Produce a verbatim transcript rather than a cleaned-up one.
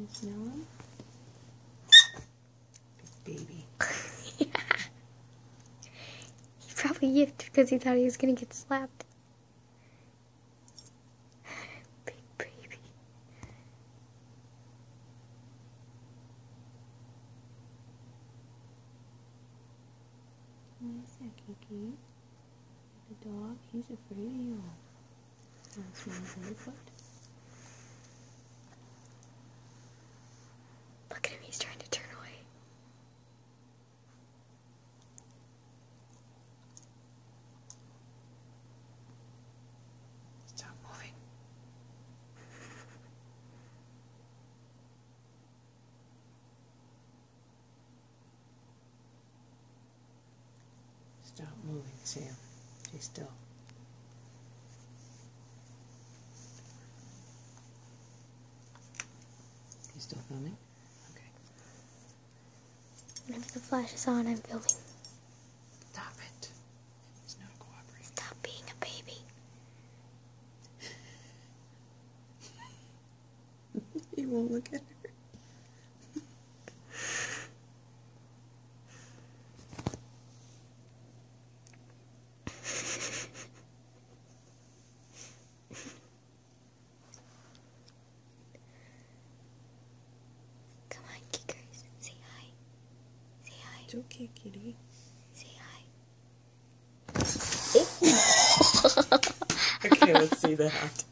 smell him? Big baby. Yeah. He probably yipped because he thought he was going to get slapped. Big baby. What is that, Kiki? The dog, he's afraid of you. Want to smell his underfoot? Look at him, he's trying to turn away. Stop moving. Stop moving, Sam. Stay still. You still filming? Okay. Whenever the flash is on, I'm filming. Stop it. He's not cooperating. Stop being a baby. He won't look at her. Come on, Kickers. Say hi. Say hi. It's okay, kitty. Say hi. Okay, let's see that.